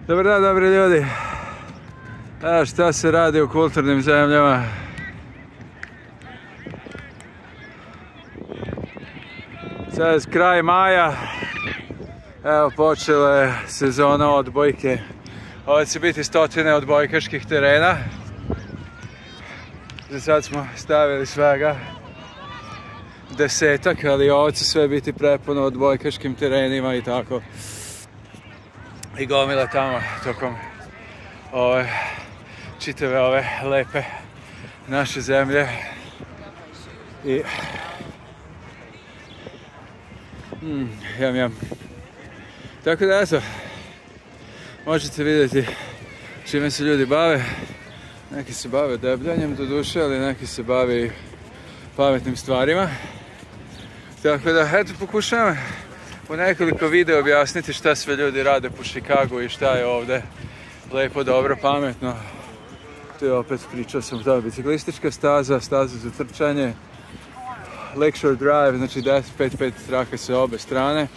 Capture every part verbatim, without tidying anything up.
Dobar dan, dobri ljudi. Evo šta se radi u kulturnim zemljama. Sad je kraj maja. Evo počela je sezona odbojke. Ovo će biti stotine odbojkaških terena. Za sad smo stavili svega desetak, ali ovo će sve biti prepuno odbojkaškim terenima i tako. I gomila tamo tokom ove čitave ove lepe naše zemlje. I mm, jam jam. Tako da eto, možete vidjeti čime se ljudi bave. Neki se bave debljanjem do duše, ali neki se bave pametnim stvarima. Tako da eto, pokušavam u nekoliko videa objasniti šta sve ljudi rade po Chicagu i šta je ovdje lepo, dobro, pametno. Tu je opet, pričao sam, ta biciklistička staza, staza za trčanje, Lakeshore Drive, znači deset pet pet trake sa obe strane.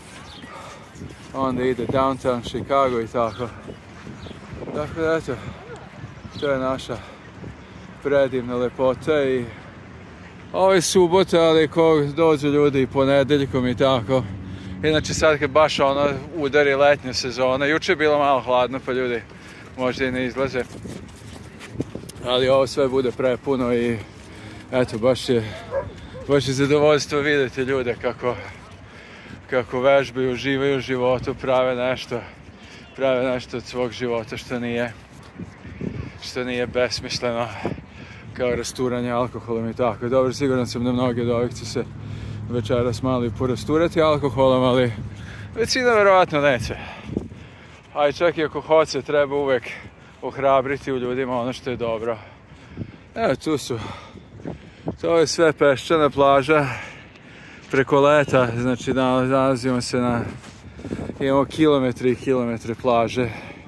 Onda ide downtown Chicago i tako. Tako da eto, to je naša predivna lepota i ovo je subota, ali ko dođu ljudi ponedeljkom i tako. Inače sad kad baš ono udari letnja sezona, juče je bilo malo hladno pa ljudi možda i ne izlaze. Ali ovo sve bude prepuno i eto baš je, baš je zadovoljstvo vidjeti ljude kako, kako vežbaju, uživaju u životu, prave nešto, prave nešto od svog života što nije, što nije besmisleno kao rasturanje alkoholom i tako. Dobro, siguran sam da mnogi od ovih će se večeras malo i porasturati alkoholom, ali većina verovatno neće. A i čak i ako hoće, treba uvek ohrabriti u ljudima ono što je dobro. Evo, tu su. To je sve peščana plaža preko leta, znači nalazimo se na, imamo kilometri i kilometre plaže.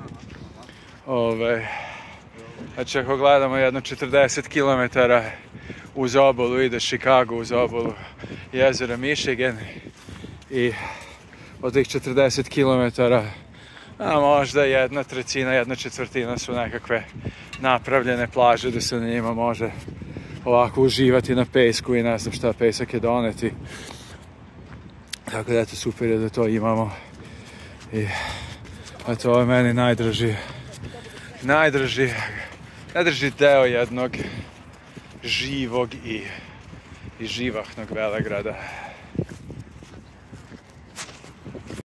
Ove, znači ako gledamo jedno četrdeset kilometara uz obalu, ide Chicago uz obalu jezera Michigan i od tih četrdeset kilometara a možda jedna trećina, jedna četvrtina su nekakve napravljene plaže da se na njima može ovako uživati na pesku i ne znam šta, pesak je doneti. Tako da eto, super je da to imamo. I eto, ovo je meni najdraži, najdraži, najdraži deo jednog živog i, i živahnog Velegrada.